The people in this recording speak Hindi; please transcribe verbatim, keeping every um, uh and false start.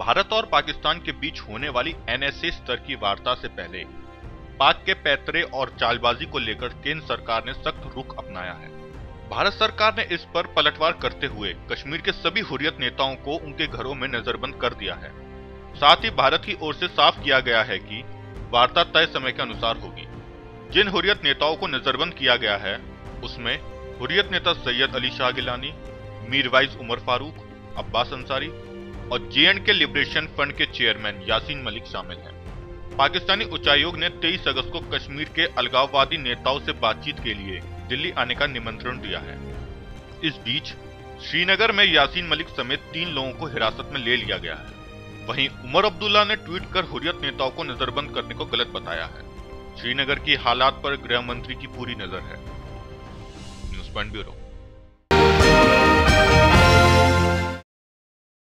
भारत और पाकिस्तान के बीच होने वाली एन एस ए स्तर की वार्ता से पहले पाक के पैतरे और चालबाजी को लेकर केंद्र सरकार ने सख्त रुख अपनाया है। भारत सरकार ने इस पर पलटवार करते हुए कश्मीर के सभी हुर्रियत नेताओं को उनके घरों में नजरबंद कर दिया है। साथ ही भारत की ओर से साफ किया गया है कि वार्ता तय समय के अनुसार होगी। जिन हुर्रियत नेताओं को नजरबंद किया गया है उसमें हुर्रियत नेता सैयद अली शाह गिलानी, मीरवाइज उमर फारूक, अब्बास अंसारी और J and K Liberation Front के चेयरमैन यासीन मलिक शामिल हैं। पाकिस्तानी उच्चायोग ने तेईस अगस्त को कश्मीर के अलगाववादी नेताओं से बातचीत के लिए दिल्ली आने का निमंत्रण दिया है। इस बीच श्रीनगर में यासीन मलिक समेत तीन लोगों को हिरासत में ले लिया गया है। वहीं उमर अब्दुल्ला ने ट्वीट कर हुर्रियत नेताओं को नजरबंद करने को गलत बताया है। श्रीनगर की हालात पर गृह मंत्री की पूरी नजर है। News point bureau.